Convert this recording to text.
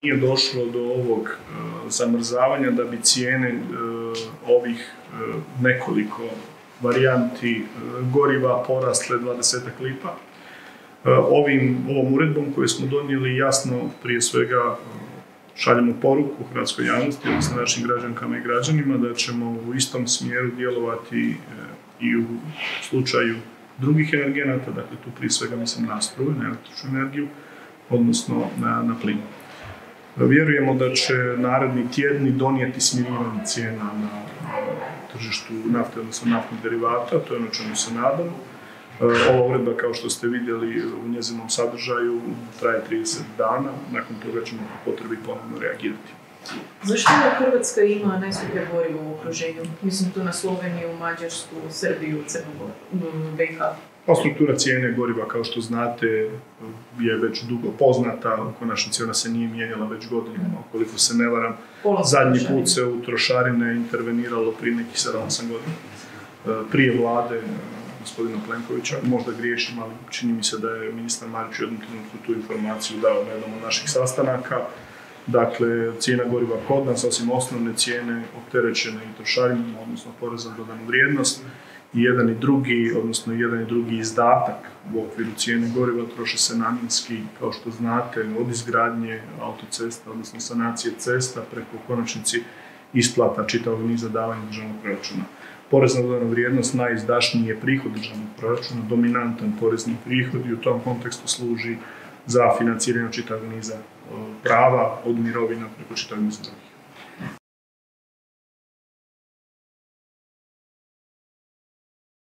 nije došlo do ovog zamrzavanja da bi cijene ovih nekoliko varijanti goriva porasle 20 lipa. Ovom uredbom koju smo donijeli jasno prije svega šaljemo poruku hrvatskoj javnosti, odnosno našim građankama i građanima, da ćemo u istom smjeru djelovati i u slučaju drugih energenata, dakle tu prije svega mislim na struju, na električnu energiju, odnosno na plin. Vjerujemo da će naredni tjedni donijeti smirivanje cijena na tržištu nafte, odnosno naftnih derivata, to je ono čemu se nadamo. Ova uredba, kao što ste vidjeli u njezinom sadržaju, traje 30 dana, nakon toga ćemo po potrebi ponovno reagirati. Zašto Hrvatska ima najskuplje gorivo u okruženju? Mislim tu na Sloveniju, Mađarsku, Srbiju, Crnu Goru, BiH. Struktura cijene goriva, kao što znate, je već dugo poznata. U konačnici ona se nije mijenjala već godinama, ukoliko se ne varam. Zadnji put se u trošarine interveniralo prije nekih 7-8 godina. Prije vlade gospodina Plenkovića, možda griješim, ali čini mi se da je ministar Marić u jednom trenutku tu informaciju dao na jednom od naših sastanaka. Dakle, cijena goriva kod nas, osim osnovne cijene, opterećene i trošarinama, odnosno poreza na dodanu vrijednost, i jedan i drugi izdatak u okviru cijene goriva troše se namjenski, kao što znate, od izgradnje autocesta, odnosno sanacije cesta, preko konačnici isplata čitavog niza davanja državnog proračuna. Porez na dodanu vrijednost najizdašniji je prihod državnog proračuna, dominantan porezni prihod i u tom kontekstu služi za financiranje čitavog niza prava, od mirovina preko čitavog niza drugih.